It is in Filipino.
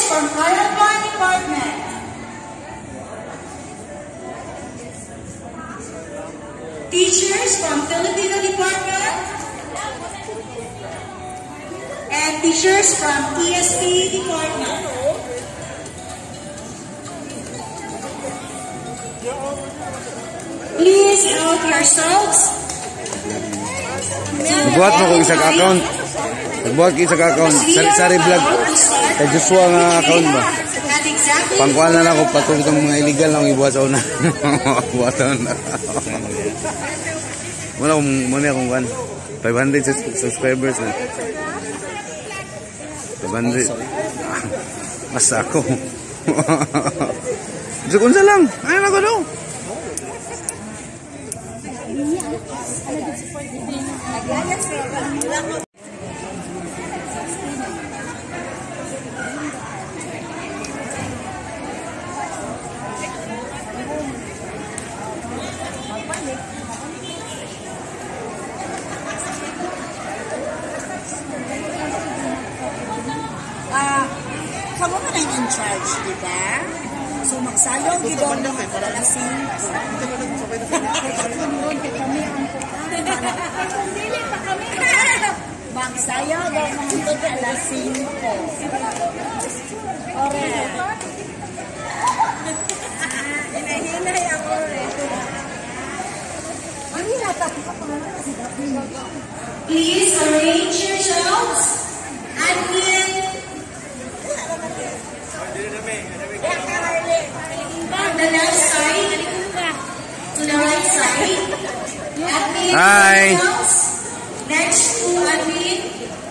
from Caravan Department. Teachers from Filipino Department. And teachers from ESP Department. Please note yourselves. Nagbuhat mo kung isang account. Nagbuhat ko isang account. Sari-sari vlog. Kay Joshua nga account ba? Pangkuhan na lang ako patungkol itong mga illegal na ibuhat sa una. Buhat sa una. Muna akong kuhan. 500 subscribers na. 500. Mas ako. Sekunsa lang. Ayun ako daw. Kamu ka na in charge, di ba? So, magsayaw gidon ng alasing. Magsayaw daw ng alasing ko. Ore. Hinahinay ako rin. Please arrange yourselves. Admin. The left side to the right side. Admin. Hi. Next to admin.